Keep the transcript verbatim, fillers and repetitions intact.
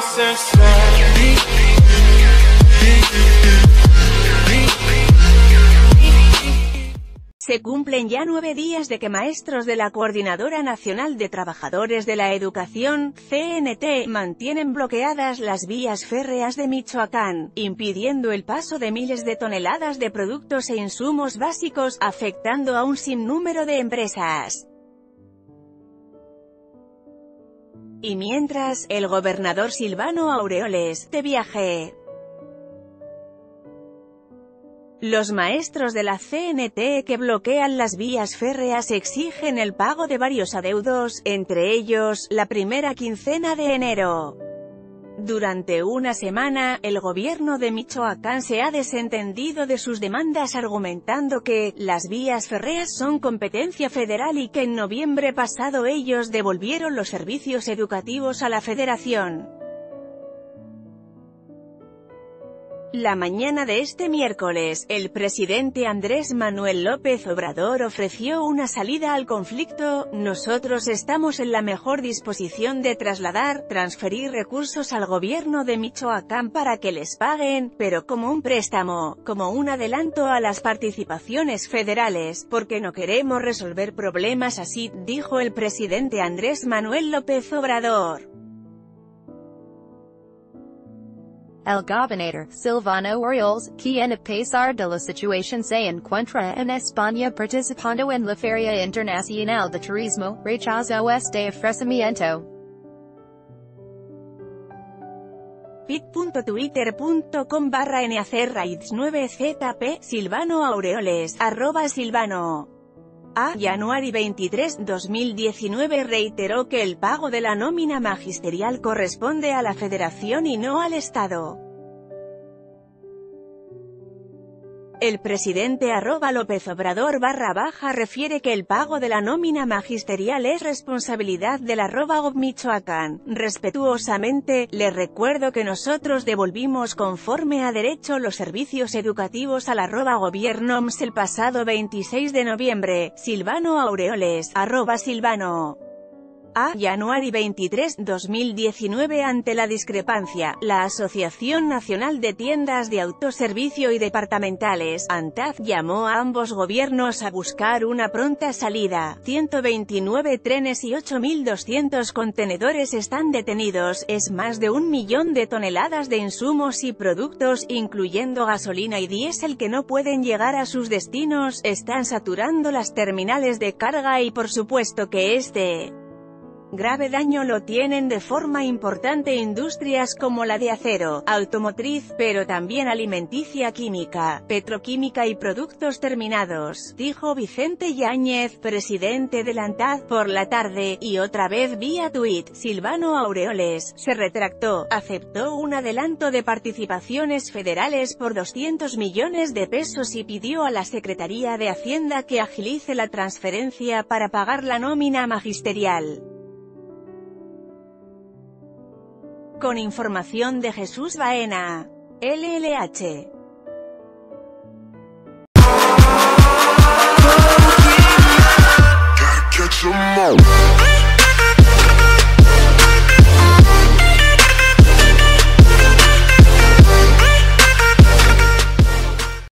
Se cumplen ya nueve días de que maestros de la Coordinadora Nacional de Trabajadores de la Educación, C N T, mantienen bloqueadas las vías férreas de Michoacán, impidiendo el paso de miles de toneladas de productos e insumos básicos, afectando a un sinnúmero de empresas. Y mientras, el gobernador Silvano Aureoles, de viaje. Los maestros de la C N T que bloquean las vías férreas exigen el pago de varios adeudos, entre ellos, la primera quincena de enero. Durante una semana, el gobierno de Michoacán se ha desentendido de sus demandas argumentando que las vías férreas son competencia federal y que en noviembre pasado ellos devolvieron los servicios educativos a la federación. La mañana de este miércoles, el presidente Andrés Manuel López Obrador ofreció una salida al conflicto: nosotros estamos en la mejor disposición de trasladar, transferir recursos al gobierno de Michoacán para que les paguen, pero como un préstamo, como un adelanto a las participaciones federales, porque no queremos resolver problemas así, dijo el presidente Andrés Manuel López Obrador. El gobernador, Silvano Aureoles, quien a pesar de la situación se encuentra en España participando en la Feria Internacional de Turismo, rechazó este ofrecimiento. bit.twitter.com barra nacerraids nueve z p, Silvano Aureoles, arroba Silvano. A Januari veintitrés, dos mil diecinueve reiteró que el pago de la nómina magisterial corresponde a la Federación y no al Estado. El presidente arroba López Obrador barra baja refiere que el pago de la nómina magisterial es responsabilidad del arroba Gob Michoacán. Respetuosamente, le recuerdo que nosotros devolvimos conforme a derecho los servicios educativos al arroba gobiernoms el pasado veintiséis de noviembre. Silvano Aureoles, arroba Silvano. A Januari veintitrés, dos mil diecinueve. Ante la discrepancia, la Asociación Nacional de Tiendas de Autoservicio y Departamentales, ANTAD, llamó a ambos gobiernos a buscar una pronta salida. ciento veintinueve trenes y ocho mil doscientos contenedores están detenidos, es más de un millón de toneladas de insumos y productos, incluyendo gasolina y diésel, que no pueden llegar a sus destinos, están saturando las terminales de carga y por supuesto que este grave daño lo tienen de forma importante industrias como la de acero, automotriz, pero también alimenticia, química, petroquímica y productos terminados, dijo Vicente Yáñez, presidente de la ANTAD, por la tarde, y otra vez vía tuit. Silvano Aureoles se retractó, aceptó un adelanto de participaciones federales por doscientos millones de pesos y pidió a la Secretaría de Hacienda que agilice la transferencia para pagar la nómina magisterial. Con información de Jesús Baena, L L H.